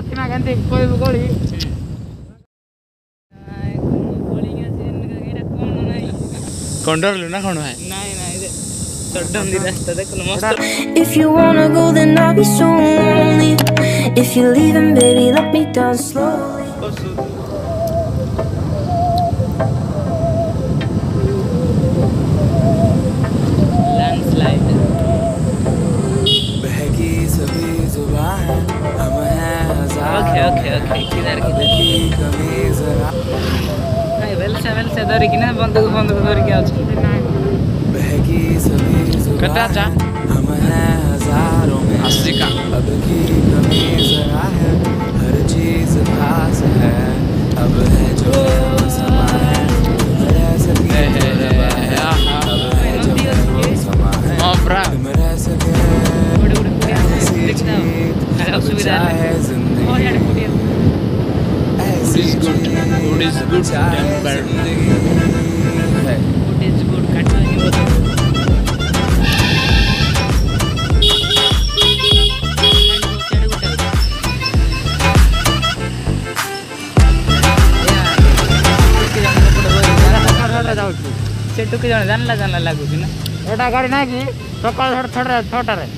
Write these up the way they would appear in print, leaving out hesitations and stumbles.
रखना कहते कोई भी गोली कंडर लुना कौन है नहीं नहीं सडन दी रास्ता देख लो मस्त If you wanna go then I'll be so lonely. If you're leaving baby let me down slowly. Landslide बहकी सभी जुबान हम हैं हजार ओके किधर कभी जरा नहीं वेल से धरी कि ना बंदूक धरी के अछि बहकी सभी जुबान हम हैं हजारों में अस्सी का अब की कमी जरा है हर चीज खास है अब है जो समा है रह सके अब है जो समा है रह सके सुविधा है जिंदगी ऐसी good temper good is good काटना नहीं होता सेटुके जानला लागुची ना एटा गाड़ी ना कि सकाळ छोटा रे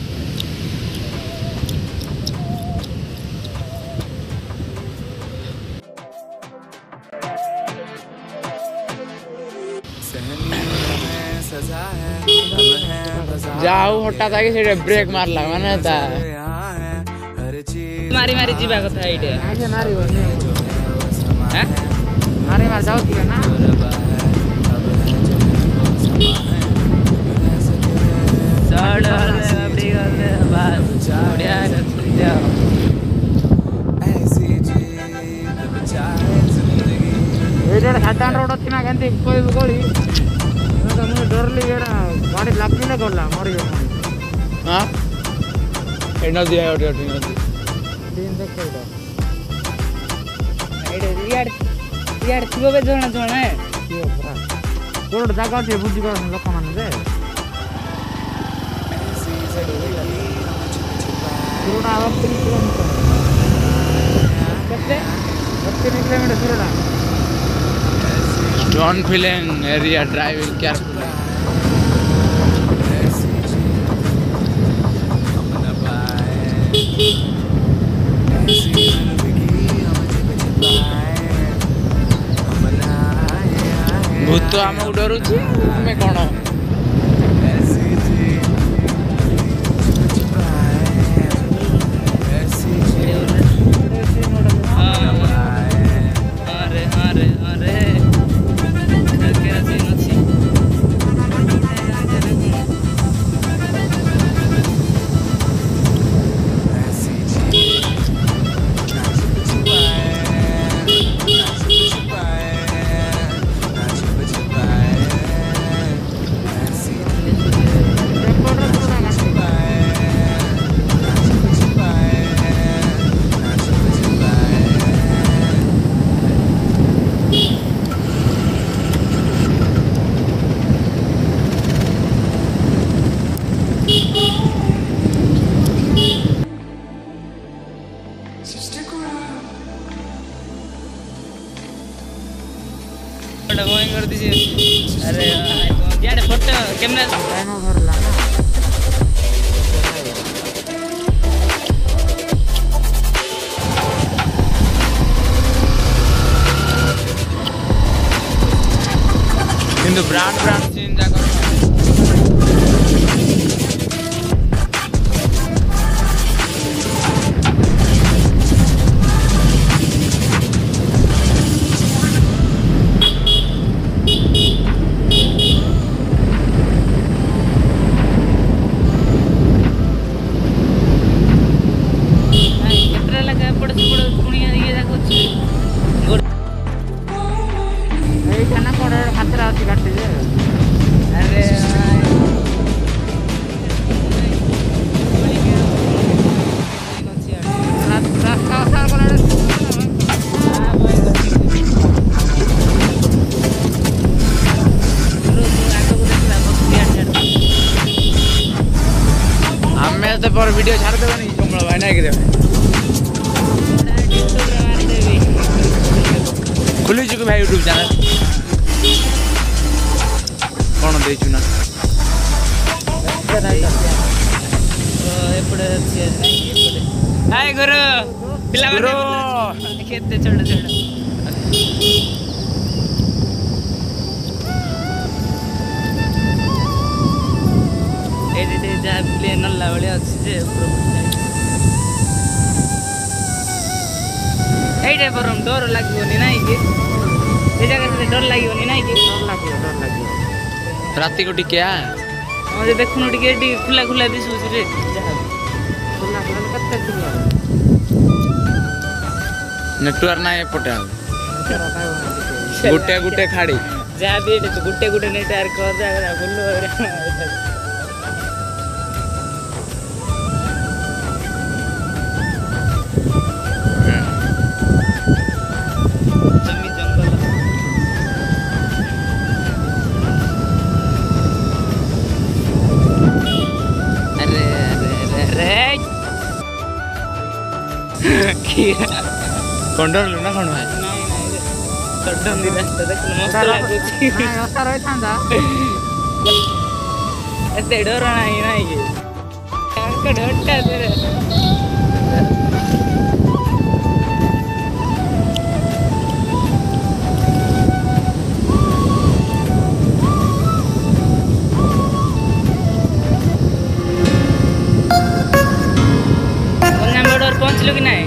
जाऊ हटात आगे से ब्रेक मारला माने ता मारी जीवा कथा आइडिया आगे मारी बने हैं मारी मार जाऊ कि ना चढ़ अपनी कर दे बस बढ़िया जा ऐसी जीत बचाए जिंदगी एडे साधारण रोड अछि ना केंती कोई गोली तो मुझे डर लगे ना गाड़ी लगनी ना करला मर गयो हां एनो दिया ओटे दिन देख के एडे यार थिबो बे जोना है यो पूरा कोड जागा छे बुद्धि कर लोक माने जे सुरडा अब 3 किलोमीटर कितने 3 किलोमीटर सुरडा Don't feel in area driving carefully. भूत आमको डरुची मैं कौन कर दीजिए अरे यार फोटो कैमरा भरला ना किंतु ब्रांड चिंता करो पर वीडियो छाड़ देबा नहीं कमला भाई ना कि देबे खुली चुकी भाई यूट्यूब चैनल कौन देचु ना हाय गुरु पिला गुरु खेते छोड़ छोड़ एडिटे जा प्ले नल्ला वाले अछि जे एइटे परम डर लागियोनी नाही कि ए जगह से डर लागियोनी नाही कि डर लागियो राती को टिके आ जे देखुनो टिके डी खुला खुला दिसु रे खुला खुला कत्ते खुला नेटवर्क ना एपटे गुटे गुटे खाड़ी जा भी तो गुटे गुटे नेटवर्क कर जा बोलो कंडर लुना कोन भाई नहीं नहीं सडन दी रास्ता देख मस्त लागुची हां ओसा रही थांदा एते डर नहीं नहीं के का डरटा तेरे गंजाम बॉर्डर पहुंचलो कि नहीं